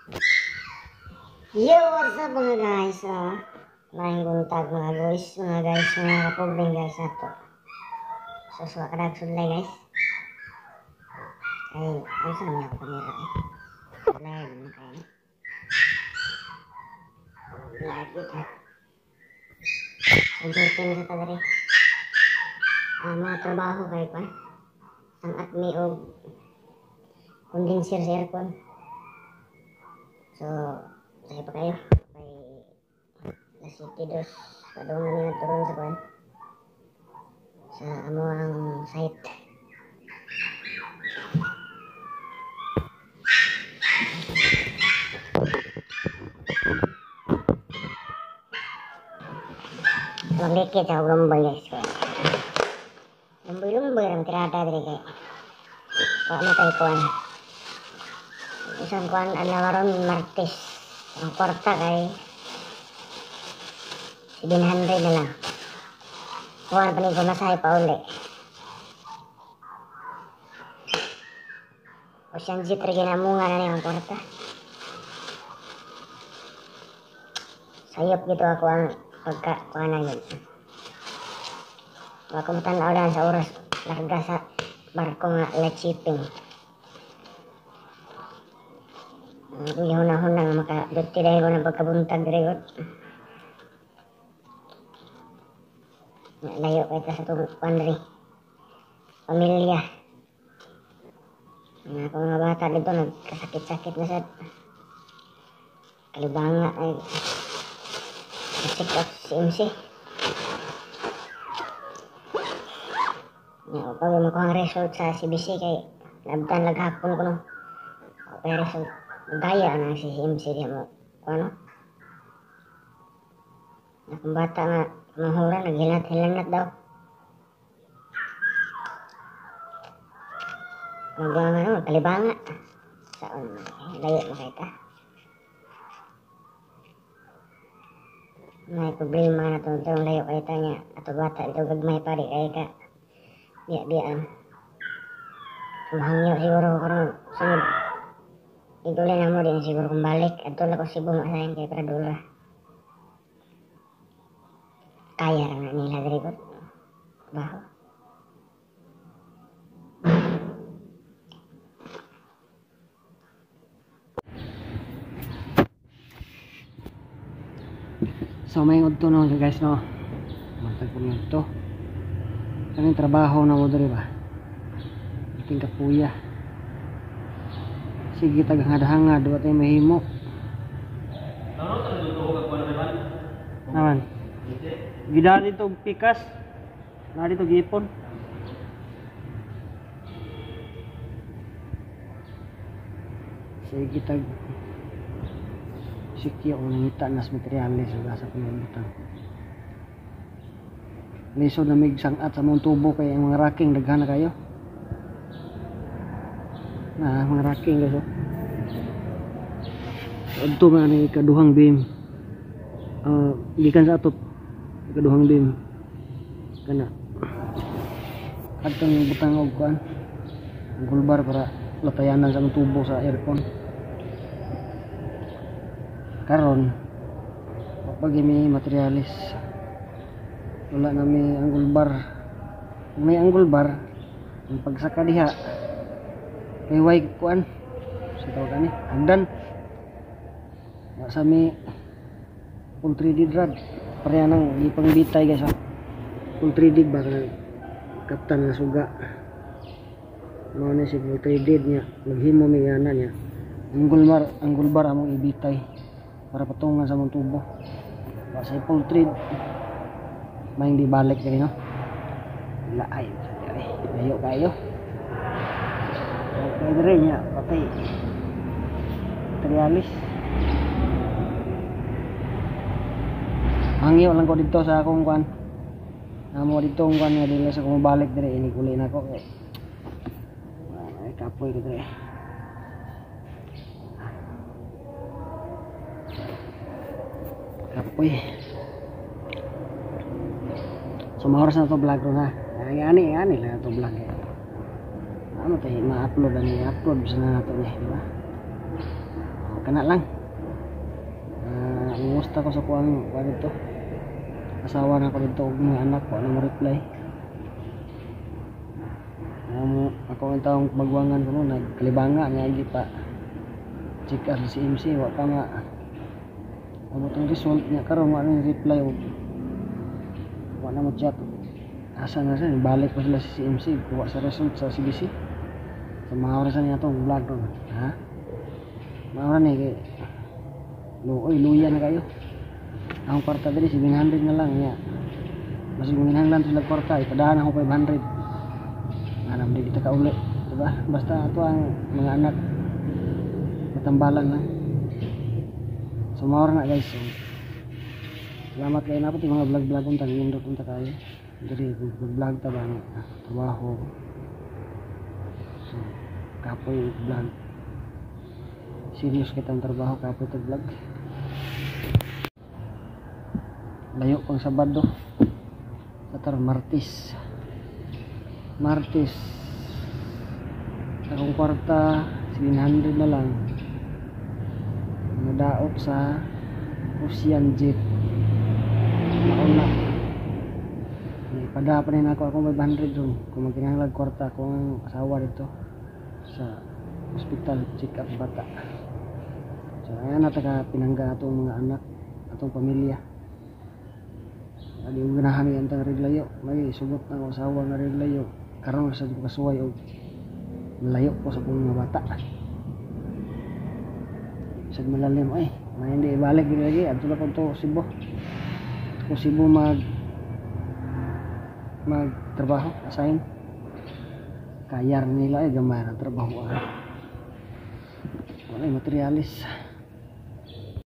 Yo, what's up mga guys? Maayong buntag mga guys, mga kapobring guys ato. So, suwa ka nagsulay guys. Ay, ano sa naman ako kamera eh. Live na kayo. Live ito. Enjoy na sa tagari. Mga trabaho kayo pa. Ang atmi o condenser sa aircon. So, sakay pa kayo. Kay City Dos. Padungan nyo turon sa kwan. Sa amo ang site. Maglikit sa lumboy guys. Lumboy ang tirada diri kay. Wa matay kuan. Isang kuan alawaron Martes. Ang kwarta kay 700 na lang. Kuan pa ni pamasahe pa uli. O siyang jeep rin ginamunga na niya ang kwarta. Sayop gitu ako ang pagkakuanan yun. Ako matanaw lang sa oras larga sa barko nga light shipping. Ihunahon lang makaduti dahil ko ng pagkabuntag rin. Layo kayo sa itong kuandri. Pamilya. Ako mga bata dito nagkasakit-sakit na sa kalibanga ay check up si MC. Pag makuha ang result sa CBC kay nabtan laghapon ko no. Okay result. Gaya na si MC diya mo. Ano? Akong bata nga mahura naghilat-hilanat daw. Kalibanga. Saan? Layo na kayo ka. May problema na itong layo kayo ta niya. Ato bata ito gagmay pari kayo ka. Biya-biyaan. Mahangyo siguro karong sunod. Ituloy na mo din siguro kung balik. At tulad ko si bumasahin kay Pradula. Kaya lang na nila dari ko. Baho. So may udto no guys no. Matag po udto. Kaning trabaho na mo diri ba. Ating kapuya. Sige taghangad-hangad wa tay mahimo. Naman. Gida dito pikas. Na dito gipon. Sige tag sikya o nangita nas materialis sa pinabutan. Lisod na mig sangat sa mong tubo kay ang mga racking daghan na kayo. Na mga racking guys. Adto man ni kaduhang beam. Gikan sa ato kaduhang beam. Kana. Atong butang og kuan. Gulbar para latayanan sa mong tubo sa aircon. Karon pag may materialis wala na may angle bar. Kung may angle bar ang pagsaka diha may way kuan sa tawag ani hagdan sa may full 3D rod pareha nang ipang bitay guys ha. Full 3D ba ka kaptan nga suga mao ni si full 3D niya naghimo mi yana niya angle bar among ibitay para patungan sa mong tubo. Sa full thread may hindi balik diri no. Laay. Ayo kayo. Okay diri nya patay. Materialis. Hangyo lang ko dito sa akong kwan. Amo dito ang kwan nga dili sa kung balik diri ini kulay nako kay. Ay kapoy ko diri. Kapoy. So maoras na to vlog ron ha. Ani lang to vlog. Ano tayo ma-upload ani upload sa nato ni, di ba? kana lang. Umusta ko sa kuang dito. Asawa na ko dito ug mga anak ko na mo reply. Ako ang taong magwangan ko no, nagkalibanga niya hindi pa check sa CMC wa pa nga amo tong result niya karon wa na reply og wa na mo check asa na siya balik pa sila sa CMC kuha sa result sa CBC sa mga orasan niya tong vlog ron ha mga oras ni kay luya na kayo ang kwarta diri 700 na lang niya mas ginahanglan sila kwarta ipadahan ako 500 alam di kita kauli diba basta ato ang mga anak matambalan lang so maor na guys so, salamat kayo na po mga vlog unta nindot unta kayo diri vlog ta ba trabaho so kapoy vlog serious kitang trabaho kapoy ta vlog layo pang Sabado sa Martes akong kwarta 700 na lang nadaot sa Ocean Jet mauna ipada pa rin ako akong 500 dun kung magkinahanglag kwarta akong asawa dito sa hospital check up bata so ayan nataka pinangga atong mga anak atong pamilya adi yung ganahan yan tang reglayo may sugot na akong asawa nga reglayo karon sa kasuway og malayo ko sa mga bata sa malalim ay may hindi balik din lagi adto na ko Cebu magtrabaho assign kayar nila ay gamay ang trabaho wala materialis